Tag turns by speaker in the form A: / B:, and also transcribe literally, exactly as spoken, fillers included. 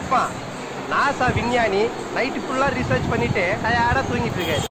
A: அப்பா நாசா விஞ்ஞானி நைட்டு ஃபுல்லா ரிசர்ச் பண்ணிட்டு டயர்டா தூங்கிட்டு இருக்காரு.